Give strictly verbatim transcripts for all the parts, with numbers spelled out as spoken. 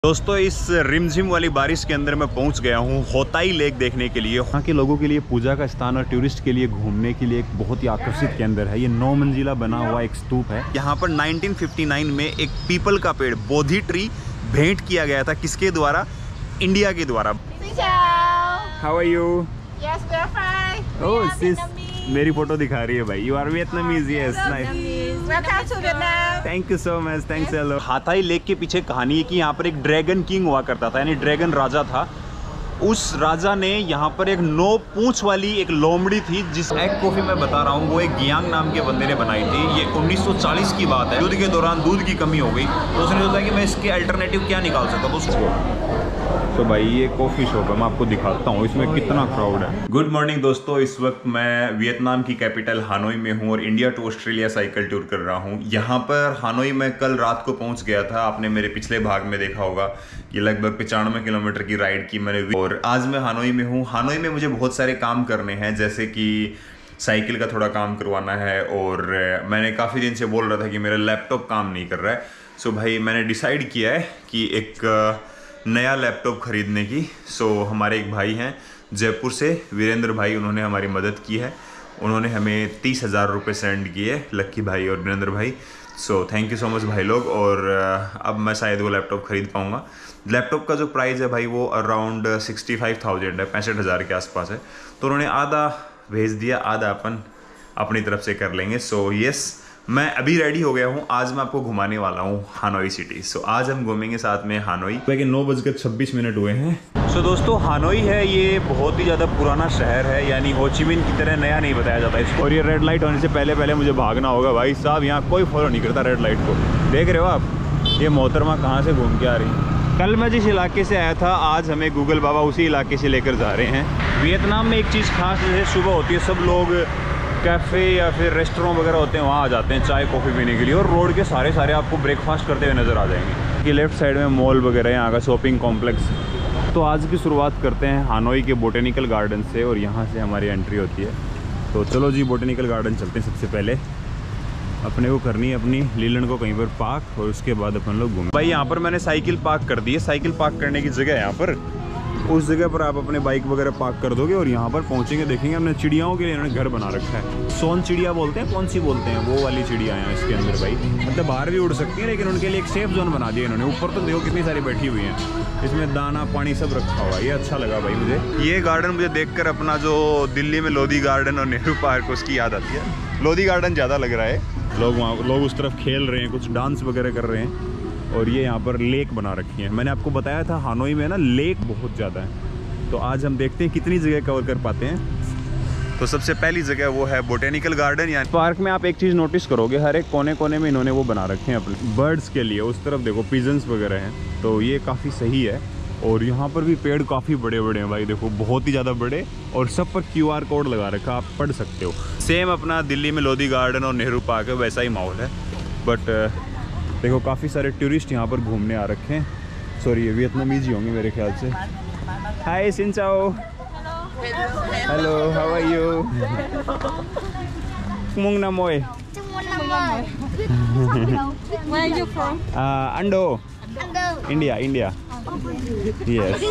दोस्तों इस रिमझिम वाली बारिश के अंदर मैं पहुंच गया हूं होताई लेक देखने के लिए। यहाँ के लोगों के लिए पूजा का स्थान और टूरिस्ट के लिए घूमने के लिए एक बहुत ही आकर्षित केंद्र है। ये नौ मंजिला बना हुआ एक स्तूप है। यहाँ पर नाइनटीन फिफ्टी नाइन में एक पीपल का पेड़ बोधि ट्री भेंट किया गया था। किसके द्वारा? इंडिया के द्वारा। How are you? Yes, we are fine. Oh sis मेरी फोटो दिखा रही है भाई। You are Vietnamese? Yes, nice. Welcome to Vietnam. Thank you so much. Thanks hello. हाथाई लेक के पीछे कहानी है कि यहाँ पर एक ड्रैगन किंग हुआ करता था, यानी ड्रैगन राजा था। उस राजा ने यहाँ पर एक नौ पूंछ वाली एक लोमड़ी थी, जिस एग कॉफी मैं बता रहा हूँ वो एक गियांग नाम के बंदे ने बनाई थी। ये उन्नीस सौ चालीस की बात है। दूध के दौरान दूध की कमी हो गई तो उसने सोचा कि मैं इसके अल्टरनेटिव क्या निकाल सकता हूँ उसको। तो भाई ये कॉफ़ी शॉप है, मैं आपको दिखाता हूँ इसमें कितना क्राउड है। गुड मॉर्निंग दोस्तों, इस वक्त मैं वियतनाम की कैपिटल हानोई में हूँ और India to Australia cycle tour कर रहा हूँ। यहाँ पर हानोई में कल रात को पहुँच गया था। आपने मेरे पिछले भाग में देखा होगा कि लगभग पचानवे किलोमीटर की राइड की मैंने। और आज मैं हानोई में हूँ। हानोई में मुझे बहुत सारे काम करने हैं, जैसे कि साइकिल का थोड़ा काम करवाना है और मैंने काफ़ी दिन से बोल रहा था कि मेरा लैपटॉप काम नहीं कर रहा है। सो भाई मैंने डिसाइड किया है कि एक नया लैपटॉप ख़रीदने की। सो हमारे एक भाई हैं जयपुर से, वीरेंद्र भाई, उन्होंने हमारी मदद की है। उन्होंने हमें तीस हज़ार रुपये सेंड किए, लक्की भाई और वीरेंद्र भाई। So thank you so much भाई लोग। और अब मैं शायद वो लैपटॉप ख़रीद पाऊँगा। लैपटॉप का जो प्राइस है भाई वो अराउंड सिक्सटी फाइव थाउजेंड है, पैंसठ हज़ार के आसपास है। तो उन्होंने आधा भेज दिया, आधा अपन अपनी तरफ से कर लेंगे। सो येस, मैं अभी रेडी हो गया हूँ। आज मैं आपको घुमाने वाला हूँ हानोई सिटी। सो आज हम घूमेंगे साथ में हानोई। लेकिन नौ बजकर छब्बीस मिनट हुए हैं। सो so, दोस्तों हानोई है ये बहुत ही ज़्यादा पुराना शहर है, यानी होचिमिन की तरह नया नहीं बताया जाता इसको। और ये रेड लाइट होने से पहले पहले मुझे भागना होगा भाई साहब। यहाँ कोई फॉलो नहीं करता रेड लाइट को। देख रहे हो आप ये मोहतरमा कहाँ से घूम के आ रही। कल मैं जिस इलाके से आया था आज हमें गूगल बाबा उसी इलाके से लेकर जा रहे हैं। वियतनाम में एक चीज़ खास जैसे सुबह होती है, सब लोग कैफ़े या फिर रेस्टोरेंट वगैरह होते हैं वहाँ आ जाते हैं चाय कॉफ़ी पीने के लिए। और रोड के सारे सारे आपको ब्रेकफास्ट करते हुए नज़र आ जाएंगे। कि लेफ्ट साइड में मॉल वगैरह है, यहाँ का शॉपिंग कॉम्प्लेक्स। तो आज की शुरुआत करते हैं हानोई के बोटेनिकल गार्डन से और यहाँ से हमारी एंट्री होती है। तो चलो जी बोटेनिकल गार्डन चलते हैं। सबसे पहले अपने को करनी है अपनी लीलैंड को कहीं पर पार्क और उसके बाद अपन लोग घूमें। भाई यहाँ पर मैंने साइकिल पार्क कर दी है। साइकिल पार्क करने की जगह है यहाँ पर। उस जगह पर आप अपने बाइक वगैरह पार्क कर दोगे और यहाँ पर पहुँचेंगे, देखेंगे हमने चिड़ियाओं के लिए इन्होंने घर बना रखा है। सोन चिड़िया बोलते हैं, कौन सी बोलते हैं, वो वाली चिड़िया हैं इसके अंदर भाई। मतलब बाहर भी उड़ सकती है लेकिन उनके लिए एक सेफ जोन बना दिया इन्होंने। ऊपर तो देखो कितनी सारी बैठी हुई हैं, इसमें दाना पानी सब रखा हुआ है। ये अच्छा लगा भाई मुझे। ये गार्डन मुझे देखकर अपना जो दिल्ली में लोधी गार्डन और नेहरू पार्क उसकी याद आती है। लोधी गार्डन ज़्यादा लग रहा है। लोग वहाँ लोग उस तरफ खेल रहे हैं, कुछ डांस वगैरह कर रहे हैं। और ये यहाँ पर लेक बना रखी है। मैंने आपको बताया था हानोई में ना लेक बहुत ज़्यादा है। तो आज हम देखते हैं कितनी जगह कवर कर पाते हैं। तो सबसे पहली जगह वो है बोटेनिकल गार्डन। यानी पार्क में आप एक चीज़ नोटिस करोगे, हर एक कोने कोने में इन्होंने वो बना रखे हैं अपने बर्ड्स के लिए। उस तरफ देखो पिजन्स वगैरह हैं, तो ये काफ़ी सही है। और यहाँ पर भी पेड़ काफ़ी बड़े बड़े हैं भाई, देखो बहुत ही ज़्यादा बड़े। और सब पर क्यू आर कोड लगा रखा, आप पढ़ सकते हो। सेम अपना दिल्ली में लोधी गार्डन और नेहरू पार्क है वैसा ही माहौल है। बट देखो काफ़ी सारे टूरिस्ट यहाँ पर घूमने आ रखे हैं। सॉरी ये वियतनामीज ही होंगे मेरे ख्याल से। हाय सिन चाओ। Hello, how are you? Mung namoy. Where are you from? Uh, Ando. India, India. Yes.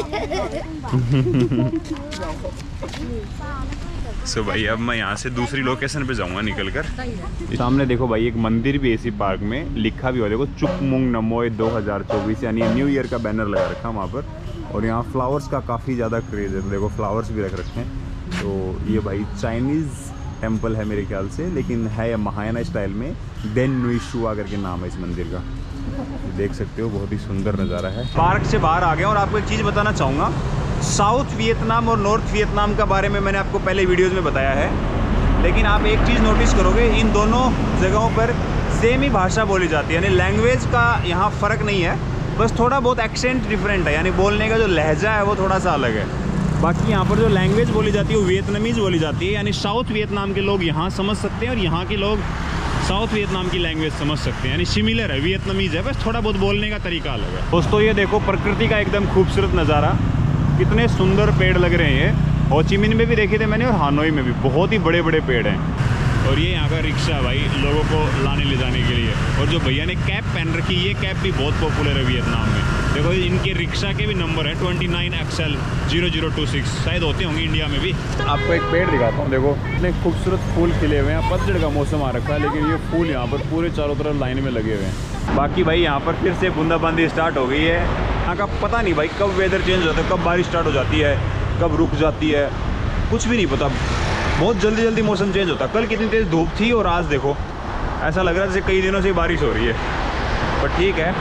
So so भाई अब मैं यहाँ से दूसरी लोकेशन पे जाऊँगा निकल कर। सामने देखो भाई एक मंदिर भी इसी पार्क में लिखा भी हो, देखो चुकमुंग नमोय दो हज़ार चौबीस, यानी न्यू ईयर का बैनर लगा रखा वहाँ पर। और यहाँ फ्लावर्स का काफ़ी ज़्यादा क्रेज़ है, तो देखो फ्लावर्स भी रख रखे हैं। तो ये भाई चाइनीज़ टेम्पल है मेरे ख्याल से, लेकिन है महायाना स्टाइल में। देन नुई शुआ करके नाम है इस मंदिर का। देख सकते हो बहुत ही सुंदर नज़ारा है। पार्क से बाहर आ गया और आपको एक चीज़ बताना चाहूँगा। साउथ वियतनाम और नॉर्थ वियतनाम का बारे में मैंने आपको पहले वीडियोज़ में बताया है, लेकिन आप एक चीज़ नोटिस करोगे, इन दोनों जगहों पर सेम ही भाषा बोली जाती है। यानी लैंग्वेज का यहाँ फ़र्क नहीं है, बस थोड़ा बहुत एक्सेंट डिफरेंट है, यानी बोलने का जो लहजा है वो थोड़ा सा अलग है। बाकी यहाँ पर जो लैंग्वेज बोली जाती है वो वियतनामीज बोली जाती है। यानी साउथ वियतनाम के लोग यहाँ समझ सकते हैं और यहाँ के लोग साउथ वियतनाम की लैंग्वेज समझ सकते हैं। यानी सिमिलर है, वियतनामीज है, बस थोड़ा बहुत बोलने का तरीका अलग है। दोस्तों ये देखो प्रकृति का एकदम खूबसूरत नज़ारा, कितने सुंदर पेड़ लग रहे हैं। होचिमिन में भी देखे थे मैंने और हानोई में भी बहुत ही बड़े बड़े पेड़ हैं। और ये यहाँ का रिक्शा भाई लोगों को लाने ले जाने के लिए। और जो भैया ने कैप पहन रखी, ये कैप भी बहुत पॉपुलर है वियतनाम में। देखो इनके रिक्शा के भी नंबर है twenty nine X L zero zero two six, शायद होते होंगे इंडिया में भी। आपको एक पेड़ दिखाता हूँ, देखो इतने खूबसूरत फूल खिले हुए हैं। पतझड़ का मौसम आ रखा है लेकिन ये फूल यहाँ पर पूरे चारों तरफ लाइन में लगे हुए हैं। बाकी भाई यहाँ पर फिर से बूंदाबांदी स्टार्ट हो गई है। यहाँ का पता नहीं भाई कब वेदर चेंज होता है, कब बारिश स्टार्ट हो जाती है, कब रुक जाती है, कुछ भी नहीं पता। बहुत जल्दी जल्दी मौसम चेंज होता है। कल कितनी तेज़ धूप थी और आज देखो ऐसा लग रहा है जैसे कई दिनों से बारिश हो रही है। पर ठीक है,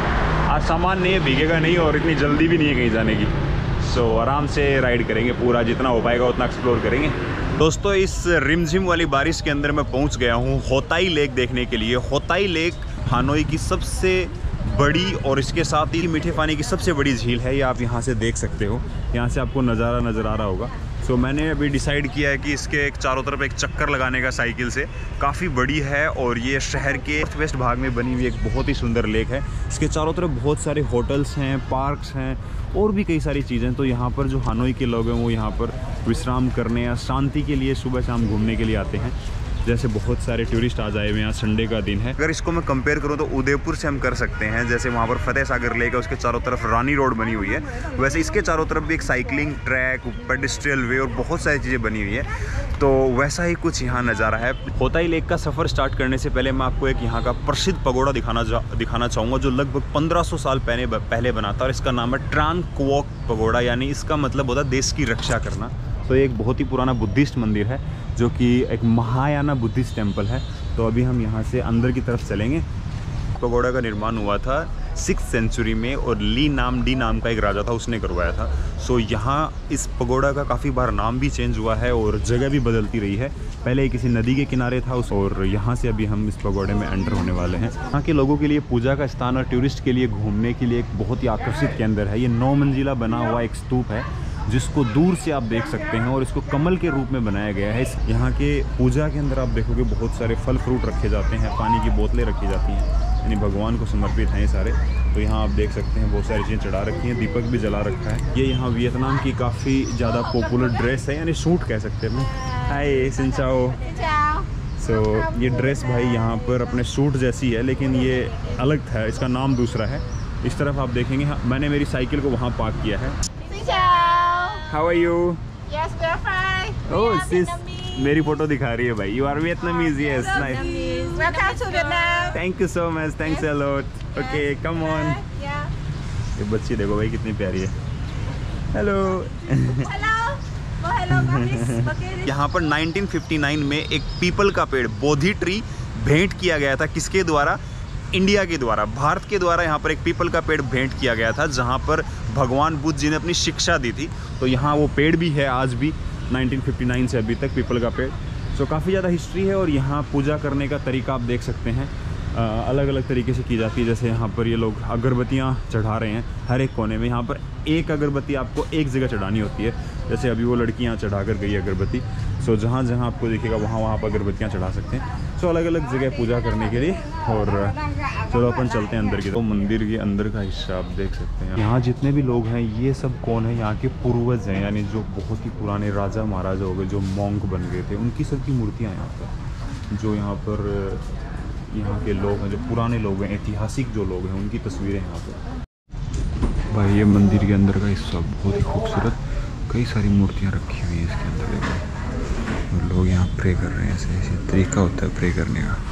आज सामान नहीं है, भीगेगा नहीं और इतनी जल्दी भी नहीं है कहीं जाने की। सो so, आराम से राइड करेंगे, पूरा जितना हो पाएगा उतना एक्सप्लोर करेंगे। दोस्तों इस रिमझिम वाली बारिश के अंदर मैं पहुंच गया हूं होताई लेक देखने के लिए। होताई लेक हानोई की सबसे बड़ी और इसके साथ ही मीठे पानी की सबसे बड़ी झील है। ये आप यहाँ से देख सकते हो, यहाँ से आपको नज़ारा नज़र आ रहा होगा। सो so, मैंने अभी डिसाइड किया है कि इसके एक चारों तरफ एक चक्कर लगाने का साइकिल से। काफ़ी बड़ी है और ये शहर के वेस्ट भाग में बनी हुई एक बहुत ही सुंदर लेक है। इसके चारों तरफ बहुत सारे होटल्स हैं, पार्क्स हैं और भी कई सारी चीज़ें। तो यहाँ पर जो हानोई के लोग हैं वो यहाँ पर विश्राम करने या शांति के लिए सुबह शाम घूमने के लिए आते हैं। जैसे बहुत सारे टूरिस्ट आ जाए हुए यहाँ, संडे का दिन है। अगर इसको मैं कंपेयर करूँ तो उदयपुर से हम कर सकते हैं। जैसे वहाँ पर फतेह सागर लेक है, उसके चारों तरफ रानी रोड बनी हुई है, वैसे इसके चारों तरफ भी एक साइकिलिंग ट्रैक, पेडेस्ट्रियल वे और बहुत सारी चीज़ें बनी हुई है। तो वैसा ही कुछ यहाँ नज़ारा है। होताई लेक का सफ़र स्टार्ट करने से पहले मैं आपको एक यहाँ का प्रसिद्ध पगोड़ा दिखाना दिखाना चाहूँगा, जो लगभग पंद्रह सौ साल पहले पहले बना था। और इसका नाम है ट्रान क्वॉक पगोड़ा, यानी इसका मतलब होता है देश की रक्षा करना। तो ये एक बहुत ही पुराना बुद्धिस्ट मंदिर है जो कि एक महायाना बुद्धिस्ट टेम्पल है। तो अभी हम यहाँ से अंदर की तरफ चलेंगे। पगोड़ा का निर्माण हुआ था सिक्स सेंचुरी में और ली नाम डी नाम का एक राजा था, उसने करवाया था। सो यहाँ इस पगोड़ा का काफ़ी बार नाम भी चेंज हुआ है और जगह भी बदलती रही है। पहले किसी नदी के किनारे था उस, और यहाँ से अभी हम इस पगोड़े में एंटर होने वाले हैं। यहाँ के लोगों के लिए पूजा का स्थान और टूरिस्ट के लिए घूमने के लिए एक बहुत ही आकर्षित केंद्र है। ये नौ मंजिला बना हुआ एक स्तूप है जिसको दूर से आप देख सकते हैं और इसको कमल के रूप में बनाया गया है। यहाँ के पूजा के अंदर आप देखोगे बहुत सारे फल फ्रूट रखे जाते हैं, पानी की बोतलें रखी जाती हैं, यानी भगवान को समर्पित हैं ये सारे। तो यहाँ आप देख सकते हैं बहुत सारी चीज़ें चढ़ा रखी हैं, दीपक भी जला रखा है। ये यहाँ वियतनाम की काफ़ी ज़्यादा पॉपुलर ड्रेस है, यानी सूट कह सकते हैं। हाय सिंचाओ। सो so, ये ड्रेस भाई यहाँ पर अपने सूट जैसी है लेकिन ये अलग था, इसका नाम दूसरा है। इस तरफ आप देखेंगे, मैंने मेरी साइकिल को वहाँ पार्क किया है। How are you? Yes, we're fine. Oh, sis, मेरी फोटो दिखा रही है भाई। You are Vietnamese, yes, nice. Welcome to Vietnam. Thank you so much, thanks a lot. Okay, come on. Yeah. ये बच्ची देखो भाई कितनी प्यारी है। Hello. Hello. Oh, hello, Bapis. यहाँ पर नाइनटीन फिफ्टी नाइन में एक पीपल का पेड़, बोधि ट्री, भेंट किया गया था। किसके द्वारा? इंडिया के द्वारा, भारत के द्वारा यहाँ पर एक पीपल का पेड़ भेंट किया गया था, जहाँ पर भगवान बुद्ध जी ने अपनी शिक्षा दी थी। तो यहाँ वो पेड़ भी है आज भी, नाइनटीन फिफ्टी नाइन से अभी तक पीपल का पेड़। सो काफ़ी ज़्यादा हिस्ट्री है और यहाँ पूजा करने का तरीका आप देख सकते हैं, आ, अलग अलग तरीके से की जाती है। जैसे यहाँ पर ये लोग अगरबत्तियाँ चढ़ा रहे हैं हर एक कोने में। यहाँ पर एक अगरबत्ती आपको एक जगह चढ़ानी होती है। जैसे अभी वो लड़की यहाँ चढ़ा कर गई अगरबत्ती। सो जहाँ जहाँ आपको दिखेगा वहाँ वहाँ पर अगरबत्तियाँ चढ़ा सकते हैं। सो अलग अलग जगह पूजा करने के लिए। और चलो अपन चलते हैं अंदर की। तो मंदिर के अंदर का हिस्सा आप देख सकते हैं। यहाँ जितने भी लोग हैं ये सब कौन है? यहाँ के पूर्वज हैं, यानी जो बहुत ही पुराने राजा महाराजा हो गए, जो मॉन्क बन गए थे, उनकी सबकी मूर्तियाँ यहाँ पर। जो यहाँ पर यहाँ के लोग हैं, जो पुराने लोग हैं, ऐतिहासिक जो लोग हैं, उनकी तस्वीरें यहाँ पर। भाई ये मंदिर के अंदर का हिस्सा बहुत ही खूबसूरत, कई सारी मूर्तियाँ रखी हुई है इसके अंदर। देखो और लोग यहाँ प्रे कर रहे हैं, ऐसे ऐसे तरीका होता है प्रे करने का।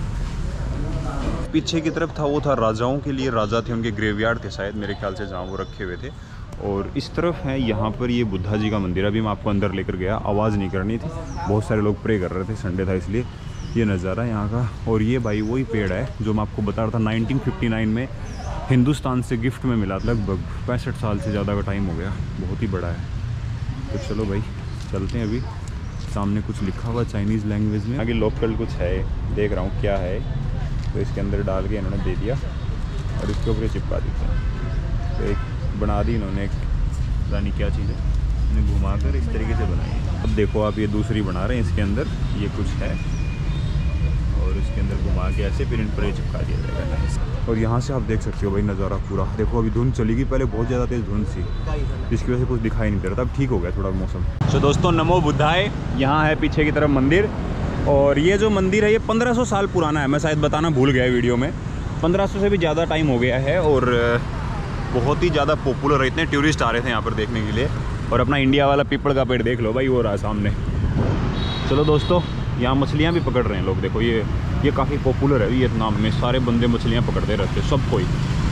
पीछे की तरफ था वो था राजाओं के लिए, राजा थे उनके ग्रेवयार्ड थे शायद, मेरे ख्याल से, जहाँ वो रखे हुए थे। और इस तरफ है यहाँ पर ये बुद्धा जी का मंदिर। अभी मैं आपको अंदर लेकर गया, आवाज़ नहीं करनी थी, बहुत सारे लोग प्रे कर रहे थे, संडे था इसलिए। ये नज़ारा यहाँ का। और ये भाई वही पेड़ है जो मैं आपको बता रहा था नाइनटीन फिफ्टी नाइन में हिंदुस्तान से गिफ्ट में मिला। लगभग पैंसठ साल से ज़्यादा का टाइम हो गया, बहुत ही बड़ा है। तो चलो भाई चलते हैं। अभी सामने कुछ लिखा हुआ चाइनीज़ लैंग्वेज में, आगे लोकल कुछ है, देख रहा हूँ क्या है। तो इसके अंदर डाल के इन्होंने दे दिया और इसके ऊपर चिपका देते हैं। तो एक बना दी इन्होंने, एक पता नहीं क्या चीज़ है, इन्हें घुमा कर इस तरीके से बनाई है। अब देखो आप ये दूसरी बना रहे हैं, इसके अंदर ये कुछ है और इसके अंदर घुमा के ऐसे फिर इन पर चिपका दिया जाएगा। और यहाँ से आप देख सकते हो भाई नज़ारा पूरा। देखो अभी धुंध चली गई, पहले बहुत ज़्यादा तेज़ धुंध थी जिसकी वजह से कुछ दिखाई नहीं दे रहा था। अब ठीक हो गया थोड़ा मौसम। तो दोस्तों नमो बुद्धाय। यहाँ है पीछे की तरफ मंदिर, और ये जो मंदिर है ये पंद्रह सौ साल पुराना है। मैं शायद बताना भूल गया वीडियो में, पंद्रह सौ से भी ज़्यादा टाइम हो गया है। और बहुत ही ज़्यादा पॉपुलर है, इतने टूरिस्ट आ रहे थे यहाँ पर देखने के लिए। और अपना इंडिया वाला पीपल का पेड़ देख लो भाई, वो रहा सामने। चलो दोस्तों, यहाँ मछलियाँ भी पकड़ रहे हैं लोग, देखो ये ये काफ़ी पॉपुलर है वियतनाम में, सारे बंदे मछलियाँ पकड़ते रहते हैं सब कोई।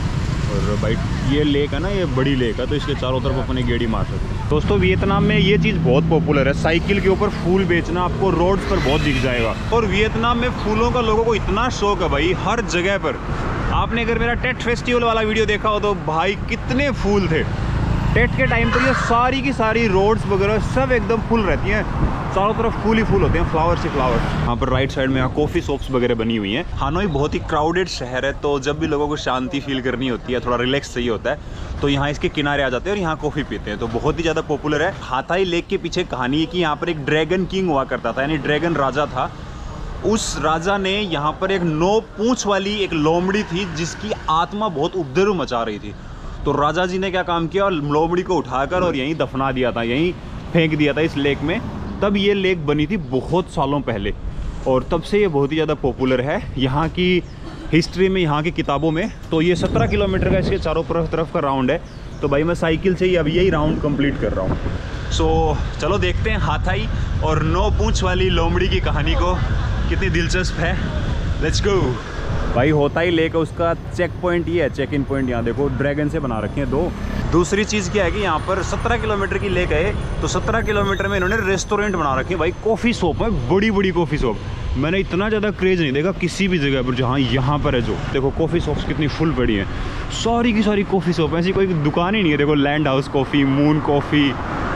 और भाई ये लेक है ना, ये बड़ी लेक है, तो इसके चारों तरफ अपने गेड़ी मार सकते हैं। दोस्तों वियतनाम में ये चीज़ बहुत पॉपुलर है, साइकिल के ऊपर फूल बेचना आपको रोड्स पर बहुत दिख जाएगा। और वियतनाम में फूलों का लोगों को इतना शौक है भाई, हर जगह पर। आपने अगर मेरा टेट फेस्टिवल वाला वीडियो देखा हो तो भाई कितने फूल थे टेट के टाइम पर। ये सारी की सारी रोड्स वगैरह सब एकदम फुल रहती हैं, चारों तरफ फूल ही फूल होते हैं, फ्लावर्स ही फ्लावर्स। यहाँ पर राइट साइड में यहाँ कॉफ़ी शॉप्स वगैरह बनी हुई हैं। हानोई बहुत ही क्राउडेड शहर है, तो जब भी लोगों को शांति फील करनी होती है, थोड़ा रिलैक्स चाहिए होता है, तो यहाँ इसके किनारे आ जाते हैं और यहाँ कॉफ़ी पीते हैं। तो बहुत ही ज़्यादा पॉपुलर है। हाथाई लेक के पीछे कहानी है कि यहाँ पर एक ड्रैगन किंग हुआ करता था, यानी ड्रैगन राजा था। उस राजा ने यहाँ पर एक नौ पूँछ वाली एक लोमड़ी थी जिसकी आत्मा बहुत उपद्रव मचा रही थी। तो राजा जी ने क्या काम किया, लोमड़ी को उठाकर और यहीं दफना दिया था, यहीं फेंक दिया था इस लेक में। तब ये लेक बनी थी बहुत सालों पहले, और तब से ये बहुत ही ज़्यादा पॉपुलर है यहाँ की हिस्ट्री में, यहाँ की किताबों में। तो ये सत्रह किलोमीटर का इसके चारों तरफ का राउंड है। तो भाई मैं साइकिल से ही अब यही राउंड कंप्लीट कर रहा हूँ। सो चलो देखते हैं हाथाई और नौ पूँछ वाली लोमड़ी की कहानी को, कितनी दिलचस्प है। Let's go. भाई होता ही लेक है, उसका चेक पॉइंट ये है, चेक इन पॉइंट यहाँ देखो ड्रैगन से बना रखे हैं दो। दूसरी चीज़ क्या है कि यहाँ पर सत्रह किलोमीटर की लेक है, तो सत्रह किलोमीटर में इन्होंने रेस्टोरेंट बना रखे हैं भाई, कॉफ़ी शॉप है, बड़ी बड़ी कॉफ़ी शॉप। मैंने इतना ज़्यादा क्रेज़ नहीं देखा किसी भी जगह पर जहाँ यहाँ पर है। जो देखो कॉफ़ी शॉप्स कितनी फुल पड़ी हैं, सारी की सारी कॉफ़ी शॉप, ऐसी कोई दुकान ही नहीं है। देखो land house coffee, moon coffee,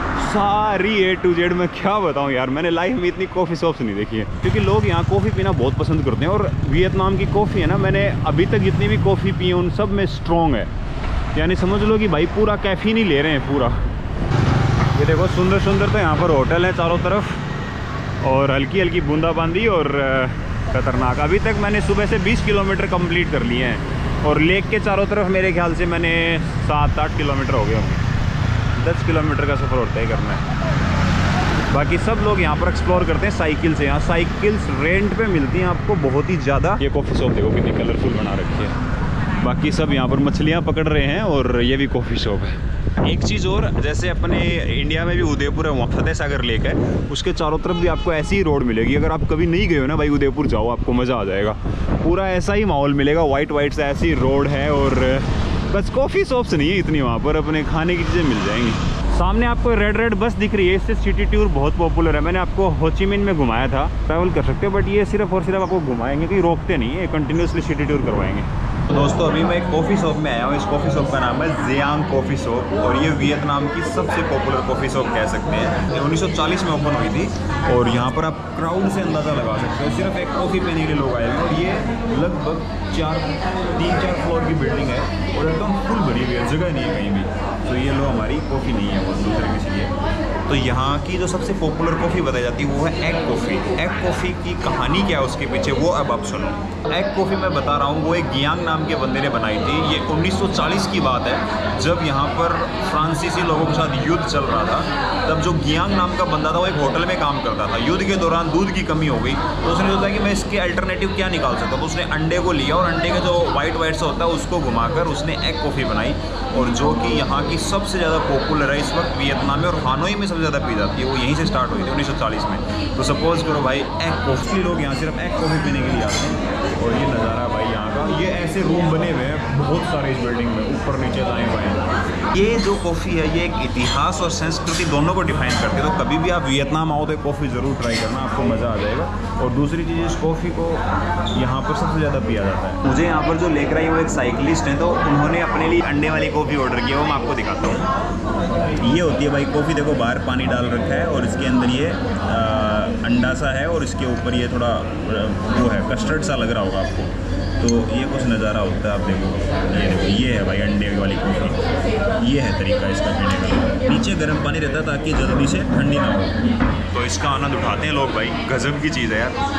सारी ए टू जेड। मैं क्या बताऊं यार, मैंने लाइफ में इतनी कॉफ़ी शॉप्स नहीं देखी है, क्योंकि लोग यहाँ कॉफ़ी पीना बहुत पसंद करते हैं। और वियतनाम की कॉफ़ी है ना, मैंने अभी तक जितनी भी कॉफ़ी पी है उन सब में स्ट्रॉन्ग है, यानी समझ लो कि भाई पूरा कैफीन ही ले रहे हैं पूरा। ये देखो सुंदर सुंदर तो यहाँ पर होटल है चारों तरफ, और हल्की हल्की बूंदाबांदी और खतरनाक। अभी तक मैंने सुबह से बीस किलोमीटर कंप्लीट कर लिए हैं, और लेक के चारों तरफ मेरे ख्याल से मैंने सात आठ किलोमीटर हो गए होंगे। दस किलोमीटर का सफ़र होता ही करना है। बाकी सब लोग यहाँ पर एक्सप्लोर करते हैं साइकिल से। यहाँ साइकिल्स रेंट पे मिलती हैं आपको बहुत ही ज़्यादा। ये कॉफ़ी शॉप देखो कितनी कलरफुल बना रखी है। बाकी सब यहाँ पर मछलियाँ पकड़ रहे हैं, और ये भी कॉफ़ी शॉप है। एक चीज़ और, जैसे अपने इंडिया में भी उदयपुर है, वहाँ फतेह सागर लेक है, उसके चारों तरफ भी आपको ऐसी ही रोड मिलेगी। अगर आप कभी नहीं गए हो ना भाई उदयपुर, जाओ, आपको मज़ा आ जाएगा। पूरा ऐसा ही माहौल मिलेगा, वाइट वाइट से ऐसी रोड है, और बस कॉफ़ी शॉप्स नहीं है इतनी, वहाँ पर अपने खाने की चीज़ें मिल जाएंगी। सामने आपको रेड रेड बस दिख रही है, इससे सिटी टूर बहुत पॉपुलर है। मैंने आपको हो ची मिन में घुमाया था, ट्रैवल कर सकते हो, बट ये सिर्फ और सिर्फ आपको घुमाएंगे, कहीं रोकते नहीं है, कंटिन्यूसली सिटी टूर करवाएंगे। तो दोस्तों अभी मैं एक कॉफ़ी शॉप में आया हूँ। इस कॉफ़ी शॉप का नाम है जियांग कॉफ़ी शॉप, और ये वियतनाम की सबसे पॉपुलर कॉफ़ी शॉप कह सकते हैं। ये उन्नीस सौ चालीस में ओपन हुई थी, और यहाँ पर आप क्राउड से अंदाज़ा लगा सकते हो, सिर्फ एक कॉफ़ी पीने के लोग आए हैं। और ये लगभग चार तीन चार फ्लोर की बिल्डिंग है, और एकदम फुल भरी हुई है, जगह नहीं है कहीं भी। तो ये लो हमारी कॉफ़ी नहीं है, वो दूसरे किसी है। तो यहाँ की जो सबसे पॉपुलर कॉफ़ी बताई जाती है वो है एग कॉफ़ी। एग कॉफ़ी की कहानी क्या है उसके पीछे, वो अब आप सुनो। एग कॉफ़ी मैं बता रहा हूँ, वो एक गियांग नाम के बंदे ने बनाई थी। ये उन्नीस सौ चालीस की बात है, जब यहाँ पर फ्रांसीसी लोगों के साथ युद्ध चल रहा था। तब जो गियांग नाम का बंदा था वो एक होटल में काम करता था। युद्ध के दौरान दूध की कमी हो गई, तो उसने सोचा कि मैं इसके अल्टरनेटिव क्या निकाल सकता हूँ। तो उसने अंडे को लिया, और अंडे का जो वाइट वाइट सा होता है उसको घुमाकर उसने एग कॉफ़ी बनाई, और जो कि यहाँ की सबसे ज़्यादा पॉपुलर है इस वक्त वियतनाम में, और हानोई में सबसे ज़्यादा पी जाती है। वो यहीं से स्टार्ट हुई थी उन्नीस सौ चालीस में। तो सपोज करो भाई एग कॉफ़ी, लोग यहाँ सिर्फ एग कॉफ़ी पीने के लिए आते हैं। और ये नज़ारा भाई यहाँ का, ये ऐसे रूम बने हुए हैं बहुत सारे इस बिल्डिंग में, ऊपर नीचे दाएं बाएं। ये जो कॉफ़ी है ये एक इतिहास और संस्कृति दोनों को डिफाइन करती है। तो कभी भी आप वियतनाम आओ तो कॉफ़ी ज़रूर ट्राई करना, आपको मज़ा आ जाएगा। और दूसरी चीज़, इस कॉफ़ी को यहाँ पर सबसे ज़्यादा पिया जाता है। मुझे यहाँ पर जो लेकर आई वो एक साइकिलिस्ट हैं, तो उन्होंने अपने लिए अंडे वाली कॉफ़ी ऑर्डर किया, वो मैं आपको दिखाता हूँ। ये होती है भाई कॉफ़ी, देखो बाहर पानी डाल रखा है, और इसके अंदर ये आ, अंडा सा है, और इसके ऊपर ये थोड़ा वो है कस्टर्ड सा लग रहा होगा आपको। तो ये कुछ नज़ारा होता है, आप देखो, ये देखो, ये है भाई अंडे वाली कॉफ़ी। ये है तरीका इसका पीने का। नीचे गर्म पानी रहता है ताकि जल्दी से ठंडी ना हो। तो इसका आनंद उठाते हैं लोग भाई, गजब की चीज़ है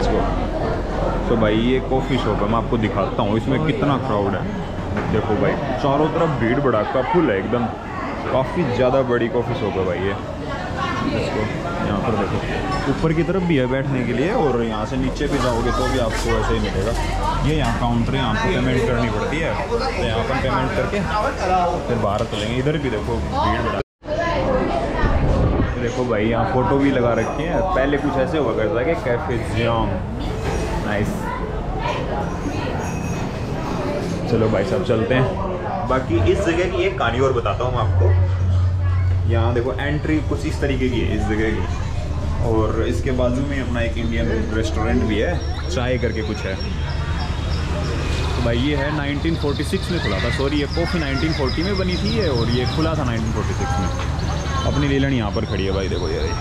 यार। तो भाई ये कॉफ़ी शॉप है, मैं आपको दिखाता हूँ इसमें कितना क्राउड है। देखो भाई चारों तरफ भीड़ भड़ाका फुल है एकदम, काफ़ी ज़्यादा बड़ी कॉफ़ी शॉप है भाई ये। इसको यहाँ पर देखो, ऊपर की तरफ भी है बैठने के लिए, और यहाँ से नीचे भी जाओगे तो भी आपको ऐसे ही मिलेगा। ये यहाँ काउंटर है, यहाँ पर पेमेंट करनी पड़ती है, तो यहाँ पर पेमेंट करके फिर बाहर चलेंगे। इधर भी देखो भीड़ बड़ा, देखो भाई यहाँ फ़ोटो भी लगा रखे हैं। पहले कुछ ऐसे हुआ करता है कि कैफे जियांग। नाइस, चलो भाई साहब चलते हैं। बाकी इस जगह की एक कहानी और बताता हूँ मैं आपको। यहाँ देखो एंट्री कुछ इस तरीके की है इस जगह की, और इसके बाजू में अपना एक इंडियन रेस्टोरेंट भी है, चाय करके कुछ है। तो भाई ये है नाइनटीन फोर्टी सिक्स में खुला था, सॉरी ये कॉफ़ी नाइनटीन फोर्टी में बनी थी है, और ये खुला था नाइनटीन फोर्टी सिक्स में। अपनी लीलन यहाँ पर खड़ी है भाई, देखो ये।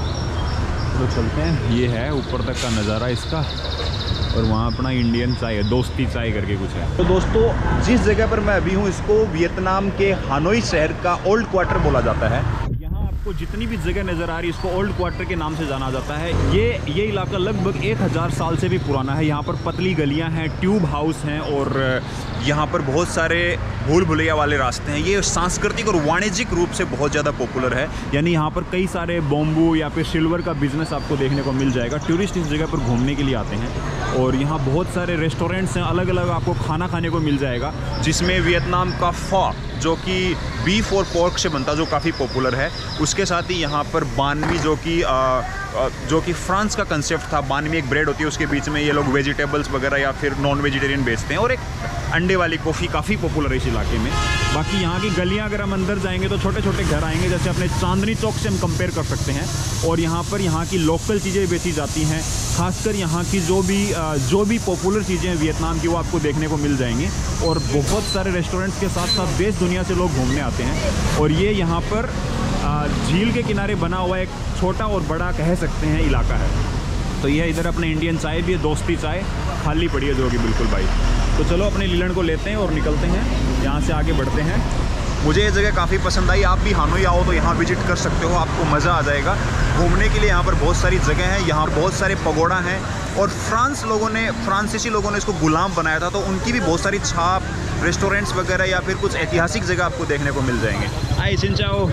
तो चलते हैं, ये है ऊपर तक का नज़ारा इसका, और वहाँ अपना इंडियन चाय है, दोस्ती चाय करके कुछ है। तो दोस्तों जिस जगह पर मैं अभी हूँ इसको वियतनाम के हानोई शहर का ओल्ड क्वार्टर बोला जाता है। यहाँ आपको जितनी भी जगह नज़र आ रही है इसको ओल्ड क्वार्टर के नाम से जाना जाता है। ये ये इलाका लगभग एक हज़ार साल से भी पुराना है। यहाँ पर पतली गलियाँ हैं, ट्यूब हाउस हैं, और यहाँ पर बहुत सारे भूल भुलैया वाले रास्ते हैं। ये सांस्कृतिक और वाणिज्यिक रूप से बहुत ज़्यादा पॉपुलर है, यानी यहाँ पर कई सारे बॉम्बू या फिर सिल्वर का बिजनेस आपको देखने को मिल जाएगा। टूरिस्ट इस जगह पर घूमने के लिए आते हैं, और यहाँ बहुत सारे रेस्टोरेंट्स हैं, अलग अलग आपको खाना खाने को मिल जाएगा, जिसमें वियतनाम का फा जो कि बीफ और पोर्क से बनता, जो काफ़ी पॉपुलर है। उसके साथ ही यहाँ पर बानमी जो कि जो कि फ्रांस का कंसेप्ट था, बानमी एक ब्रेड होती है, उसके बीच में ये लोग वेजिटेबल्स वगैरह या फिर नॉन वेजिटेरियन बेचते हैं, और एक अंडे वाली कॉफ़ी काफ़ी पॉपुलर है इस इलाके में। बाकी यहाँ की गलियाँ अगर हम अंदर जाएंगे तो छोटे छोटे घर आएंगे, जैसे अपने चांदनी चौक से हम कंपेयर कर सकते हैं। और यहाँ पर यहाँ की लोकल चीज़ें बेची जाती हैं, खासकर यहाँ की जो भी जो भी पॉपुलर चीज़ें हैं वियतनाम की, वो आपको देखने को मिल जाएंगी। और बहुत सारे रेस्टोरेंट्स के साथ साथ देश दुनिया से लोग घूमने आते हैं। और ये यहाँ पर झील के किनारे बना हुआ एक छोटा और बड़ा कह सकते हैं इलाका है। तो ये इधर अपने इंडियन चाय भी है, दोस्ती चाय खाली पड़ी है जो कि बिल्कुल भाई। तो चलो अपने लीलन को लेते हैं और निकलते हैं, यहाँ से आगे बढ़ते हैं। मुझे ये जगह काफ़ी पसंद आई, आप भी हानोई आओ तो यहाँ विजिट कर सकते हो, आपको मज़ा आ जाएगा। घूमने के लिए यहाँ पर बहुत सारी जगह हैं, यहाँ बहुत सारे पगोड़ा हैं, और फ्रांस लोगों ने फ्रांसीसी लोगों ने इसको गुलाम बनाया था, तो उनकी भी बहुत सारी छाप रेस्टोरेंट्स वगैरह या फिर कुछ ऐतिहासिक जगह आपको देखने को मिल जाएंगे। आई चिंचाओ।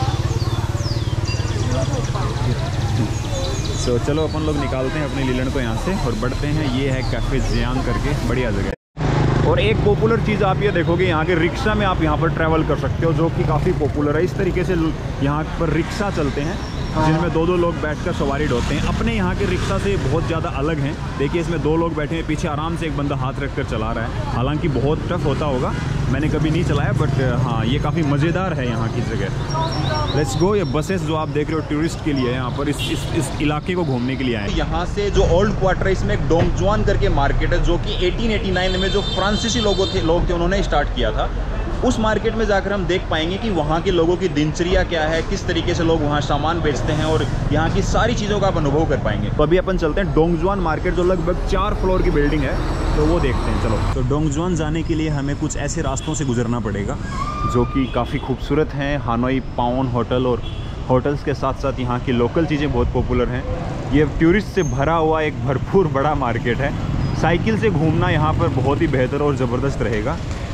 तो चलो अपन लोग निकालते हैं अपने लीलन को यहाँ से और बढ़ते हैं। ये है कैफे जियांग करके, बढ़िया जगह। और एक पॉपुलर चीज़ आप ये देखोगे, यहाँ के रिक्शा में आप यहाँ पर ट्रैवल कर सकते हो, जो कि काफ़ी पॉपुलर है। इस तरीके से यहाँ पर रिक्शा चलते हैं, जिनमें दो दो लोग बैठकर सवारी ढोते हैं। अपने यहाँ के रिक्शा से बहुत ज़्यादा अलग हैं। देखिए इसमें दो लोग बैठे हैं, पीछे आराम से एक बंदा हाथ रखकर चला रहा है। हालांकि बहुत टफ होता होगा, मैंने कभी नहीं चलाया, बट हाँ ये काफ़ी मज़ेदार है यहाँ की जगह। Let's go. ये बसेस जो आप देख रहे हो टूरिस्ट के लिए, यहाँ पर इस इस इस इलाके को घूमने के लिए आए। यहाँ से जो ओल्ड क्वार्टर है, इसमें एक डोंगजुआन करके मार्केट है, जो कि अठारह सौ नवासी में जो फ्रांसीसी लोगों थे लोग थे उन्होंने स्टार्ट किया था। उस मार्केट में जाकर हम देख पाएंगे कि वहाँ के लोगों की दिनचर्या क्या है, किस तरीके से लोग वहाँ सामान बेचते हैं, और यहाँ की सारी चीज़ों का आप अनुभव कर पाएंगे। तो अभी अपन चलते हैं डोंगजुआन मार्केट, जो लगभग चार फ्लोर की बिल्डिंग है, तो वो देखते हैं। चलो। तो डोंगजुआन जाने के लिए हमें कुछ ऐसे रास्तों से गुजरना पड़ेगा जो कि काफ़ी खूबसूरत हैं। हानोई पाउन होटल और होटल्स के साथ साथ यहाँ की लोकल चीज़ें बहुत पॉपुलर हैं। ये टूरिस्ट से भरा हुआ एक भरपूर बड़ा मार्केट है। साइकिल से घूमना यहाँ पर बहुत ही बेहतर और ज़बरदस्त रहेगा।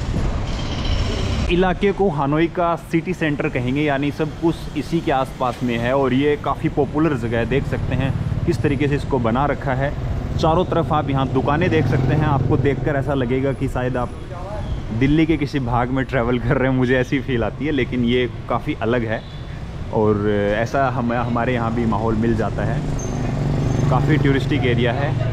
इलाके को हानोई का सिटी सेंटर कहेंगे, यानी सब कुछ इसी के आसपास में है, और ये काफ़ी पॉपुलर जगह है। देख सकते हैं किस तरीके से इसको बना रखा है। चारों तरफ आप यहाँ दुकानें देख सकते हैं। आपको देखकर ऐसा लगेगा कि शायद आप दिल्ली के किसी भाग में ट्रैवल कर रहे हैं, मुझे ऐसी फील आती है। लेकिन ये काफ़ी अलग है, और ऐसा हम हमारे यहाँ भी माहौल मिल जाता है। काफ़ी टूरिस्टिक एरिया है,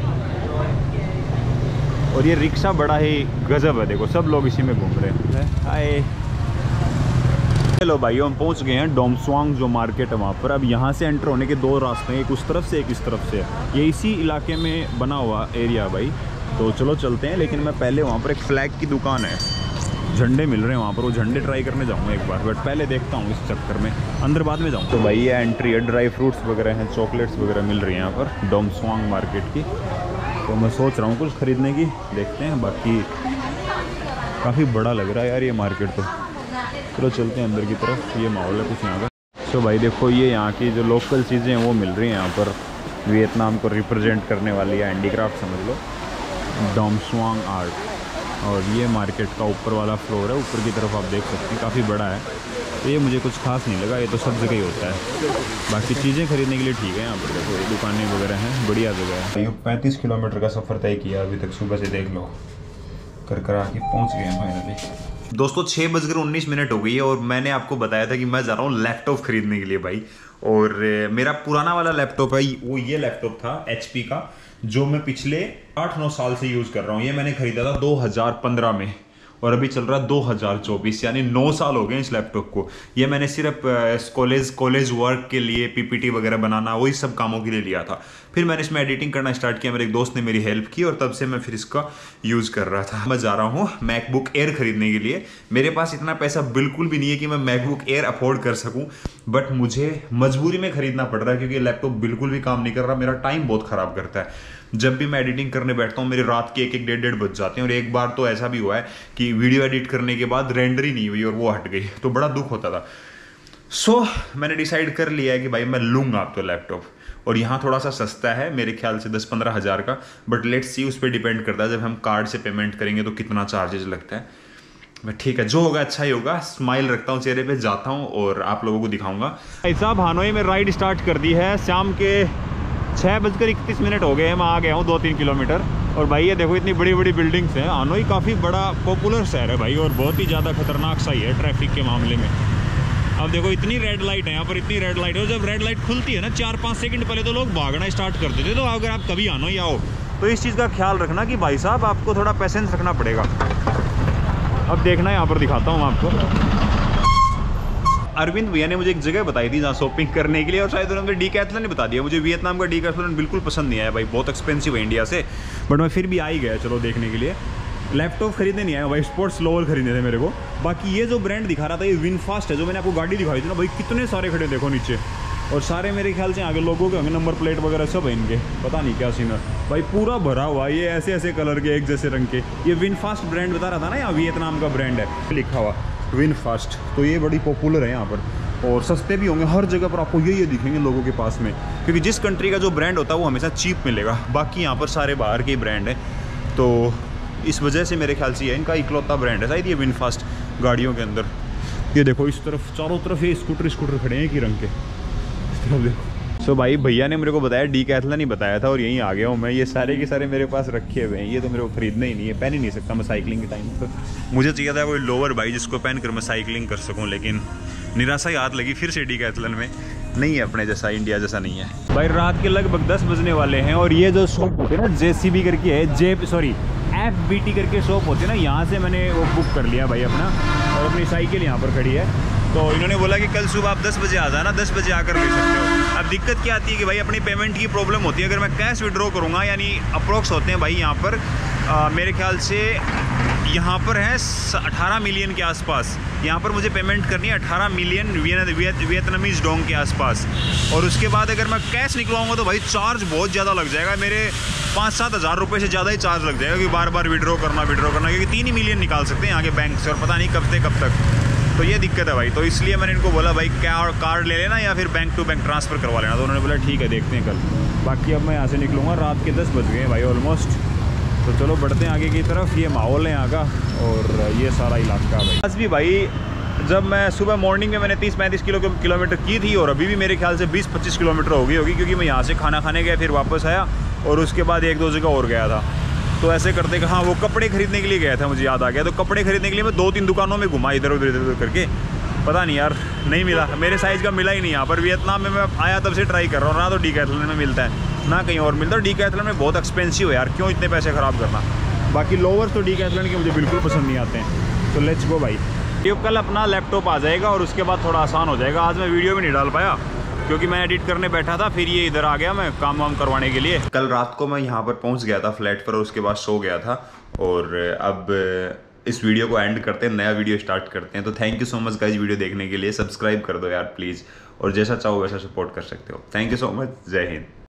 और ये रिक्शा बड़ा ही गजब है। देखो सब लोग इसी में घूम रहे हैं। हाय, हेलो भाई, हम पहुंच गए हैं डोंगजुआन जो मार्केट है वहाँ पर। अब यहाँ से एंटर होने के दो रास्ते हैं, एक उस तरफ से एक इस तरफ से। ये इसी इलाके में बना हुआ एरिया भाई। तो चलो चलते हैं, लेकिन मैं पहले वहाँ पर एक फ्लैग की दुकान है, झंडे मिल रहे हैं वहाँ पर, वो झंडे ट्राई करने जाऊँगा एक बार, बट पहले देखता हूँ इस चक्कर में, अंदर बाद में जाऊँ। तो भाई ये एंट्री है, ड्राई फ्रूट्स वगैरह हैं, चॉकलेट्स वगैरह मिल रही हैं यहाँ पर डोंगजुआन मार्केट की। तो मैं सोच रहा हूँ कुछ ख़रीदने की, देखते हैं। बाकी काफ़ी बड़ा लग रहा है यार ये मार्केट। तो चलो चलते हैं अंदर की तरफ, ये माहौल है कुछ यहाँ का। तो भाई देखो ये यहाँ की जो लोकल चीज़ें हैं वो मिल रही हैं यहाँ पर, वियतनाम को रिप्रेजेंट करने वाली है, हैंडीक्राफ्ट समझ लो, डोंगजुआन आर्ट। और ये मार्केट का ऊपर वाला फ्लोर है, ऊपर की तरफ आप देख सकते हैं काफ़ी बड़ा है। तो ये मुझे कुछ खास नहीं लगा, ये तो सब जगह ही होता है। बाकी चीज़ें खरीदने के लिए ठीक है, यहाँ पर देखो दुकानें वगैरह हैं, बढ़िया जगह है। पैंतीस किलोमीटर का सफ़र तय किया अभी तक, सुबह से देख लो कर कर आके पहुँच गए हैं फाइनली। दोस्तों छः बजकर उन्नीस मिनट हो गई है और मैंने आपको बताया था कि मैं जा रहा हूँ लैपटॉप खरीदने के लिए भाई। और मेरा पुराना वाला लैपटॉप है वो, ये लैपटॉप था एच पी का, जो मैं पिछले आठ नौ साल से यूज़ कर रहा हूँ। ये मैंने खरीदा था दो हज़ार पंद्रह में और अभी चल रहा है दो हज़ार चौबीस, यानी नौ साल हो गए इस लैपटॉप को। ये मैंने सिर्फ कॉलेज कॉलेज वर्क के लिए पीपीटी वगैरह बनाना, वही सब कामों के लिए लिया था। फिर मैंने इसमें एडिटिंग करना स्टार्ट किया, मेरे एक दोस्त ने मेरी हेल्प की और तब से मैं फिर इसका यूज़ कर रहा था। मैं जा रहा हूँ मैकबुक एयर खरीदने के लिए। मेरे पास इतना पैसा बिल्कुल भी नहीं है कि मैं मैकबुक एयर अफोर्ड कर सकूँ, बट मुझे मजबूरी में खरीदना पड़ रहा है क्योंकि लैपटॉप बिल्कुल भी काम नहीं कर रहा, मेरा टाइम बहुत ख़राब करता है। जब भी मैं एडिटिंग करने बैठता हूँ मेरे रात के एक एक डेढ़ डेढ़ बज जाते हैं। और एक बार तो ऐसा भी हुआ है कि वीडियो एडिट करने के बाद रेंडर ही नहीं हुई और वो हट गई, तो बड़ा दुख होता था। सो so, मैंने डिसाइड कर लिया है कि भाई मैं लूँगा अब तो लैपटॉप। और यहाँ थोड़ा सा सस्ता है मेरे ख्याल से दस पंद्रह हज़ार का, बट लेट्स सी उस पर डिपेंड करता है जब हम कार्ड से पेमेंट करेंगे तो कितना चार्जेस लगता है। मैं ठीक है, जो होगा अच्छा ही होगा। स्माइल रखता हूँ चेहरे पे, जाता हूँ और आप लोगों को दिखाऊंगा। भाई साहब हानोई में राइड स्टार्ट कर दी है, शाम के छः बजकर इकतीस मिनट हो गए हैं। मैं आ गया हूँ दो तीन किलोमीटर। और भाई ये देखो इतनी बड़ी बड़ी बिल्डिंग्स हैं। हानोई काफ़ी बड़ा पॉपुलर शहर है भाई, और बहुत ही ज़्यादा खतरनाक सा ही है ट्रैफिक के मामले में। अब देखो इतनी रेड लाइट है यहाँ पर, इतनी रेड लाइट है। और जब रेड लाइट खुलती है ना चार पाँच सेकंड पहले तो लोग भागना स्टार्ट कर देते। तो अगर आप कभी हानोई आओ तो इस चीज़ का ख्याल रखना कि भाई साहब आपको थोड़ा पेशेंस रखना पड़ेगा। अब देखना यहाँ पर दिखाता हूँ आपको। अरविंद भैया ने मुझे एक जगह बताई थी जहाँ शॉपिंग करने के लिए, और शायद उन्होंने डीकैथलॉन ने बता दिया। मुझे वियतनाम का डीकैथलॉन बिल्कुल पसंद नहीं आया भाई, बहुत एक्सपेंसिव है इंडिया से, बट मैं फिर भी आ ही गया चलो देखने के लिए। लैपटॉप खरीदने नहीं आया भाई, स्पोर्ट्स लोअर खरीदने थे मेरे को। बाकी ये जो ब्रांड दिखा रहा था ये विनफास्ट है, जो मैंने आपको गाड़ी दिखाई थी ना भाई, कितने सारे खड़े देखो नीचे। और सारे मेरे ख्याल से आगे लोगों के होंगे, नंबर प्लेट वगैरह सब है इनके, पता नहीं क्या सीन है भाई, पूरा भरा हुआ। ये ऐसे ऐसे कलर के एक जैसे रंग के, ये विनफास्ट ब्रांड बता रहा था ना, यहाँ वियतनाम का ब्रांड है लिखा हुआ विनफास्ट। तो ये बड़ी पॉपुलर है यहाँ पर और सस्ते भी होंगे, हर जगह पर आपको ये ये दिखेंगे लोगों के पास में, क्योंकि जिस कंट्री का जो ब्रांड होता है वो हमेशा चीप मिलेगा। बाकी यहाँ पर सारे बाहर के ब्रांड हैं, तो इस वजह से मेरे ख्याल से ये इनका इकलौता ब्रांड है शायद ये विनफास्ट गाड़ियों के अंदर। ये देखो इस तरफ चारों तरफ ये स्कूटर स्कूटर खड़े हैं एक ही रंग के, इस तरफ देखो। सो so भाई भैया ने मेरे को बताया डीकैथलॉन ही बताया था और यहीं आ गया हूँ मैं। ये सारे के सारे मेरे पास रखे हुए हैं, ये तो मेरे को खरीदना ही नहीं है, पहन ही नहीं सकता मैं साइकिलिंग के टाइम पर। मुझे चाहिए था कोई लोअर भाई जिसको पहन कर मैं साइकिलिंग कर सकूँ, लेकिन निराशा याद लगी फिर से डीकैथलॉन में नहीं है अपने जैसा, इंडिया जैसा नहीं है भाई। रात के लगभग दस बजने वाले हैं और ये जो शॉप होती है ना जेसीबी करके है, J sorry F B T करके शॉप होती है ना, यहाँ से मैंने वो बुक कर लिया भाई अपना, और अपनी साइकिल यहाँ पर खड़ी है। तो इन्होंने बोला कि कल सुबह आप दस बजे आ जाना, दस बजे आकर ले सकते हो। अब दिक्कत क्या आती है कि भाई अपनी पेमेंट की प्रॉब्लम होती है। अगर मैं कैश विड्रॉ करूँगा, यानी अप्रोक्स होते हैं भाई यहाँ पर आ, मेरे ख्याल से यहाँ पर है अठारह मिलियन के आसपास, यहाँ पर मुझे पेमेंट करनी है अठारह मिलियन वियतनामीज डोंग के आसपास। और उसके बाद अगर मैं कैश निकलवाऊंगा तो भाई चार्ज बहुत ज़्यादा लग जाएगा, मेरे पाँच सात हज़ार रुपये से ज़्यादा ही चार्ज लग जाएगा, क्योंकि बार बार विड्रॉ करना विड्रॉ करना क्योंकि तीन ही मिलियन निकाल सकते हैं यहाँ के बैंक से, और पता नहीं कब से कब तक। तो ये दिक्कत है भाई, तो इसलिए मैंने इनको बोला भाई क्या कार्ड ले लेना या फिर बैंक टू बैंक ट्रांसफ़र करवा लेना। तो उन्होंने बोला ठीक है देखते हैं कल। बाकी अब मैं यहाँ से निकलूँगा, रात के दस बज गए भाई ऑलमोस्ट। तो चलो बढ़ते हैं आगे की तरफ। ये माहौल है यहाँ का और ये सारा इलाका भाई। आज भी भाई जब मैं सुबह मॉर्निंग में मैंने तीस पैंतीस किलो किलोमीटर की थी और अभी भी मेरे ख्याल से बीस पच्चीस किलोमीटर हो गई होगी, क्योंकि मैं यहाँ से खाना खाने गया फिर वापस आया और उसके बाद एक दो जगह और गया था। तो ऐसे करते कि हाँ वो कपड़े खरीदने के लिए गया था, मुझे याद आ गया। तो कपड़े खरीदने के लिए मैं दो तीन दुकानों में घुमा इधर उधर इधर उधर करके, पता नहीं यार नहीं मिला, मेरे साइज़ का मिला ही नहीं यहाँ पर। वियतनाम में मैं आया तब से ट्राई कर रहा हूँ, ना तो डीकैथलॉन में मिलता है ना कहीं और मिलता है। डीकैथलॉन में बहुत एक्सपेंसिव है यार, क्यों इतने पैसे ख़राब करना। बाकी लोवर्स तो डीकैथलॉन के मुझे बिल्कुल पसंद नहीं आते हैं। तो लेट्स गो भाई। ये कल अपना लैपटॉप आ जाएगा और उसके बाद थोड़ा आसान हो जाएगा। आज मैं वीडियो भी नहीं डाल पाया क्योंकि मैं एडिट करने बैठा था, फिर ये इधर आ गया मैं काम वाम करवाने के लिए। कल रात को मैं यहाँ पर पहुँच गया था फ्लैट पर और उसके बाद सो गया था। और अब इस वीडियो को एंड करते हैं, नया वीडियो स्टार्ट करते हैं। तो thank you so much guys video देखने के लिए। सब्सक्राइब कर दो यार प्लीज़, और जैसा चाहो वैसा सपोर्ट कर सकते हो। थैंक यू सो मच, जय हिंद।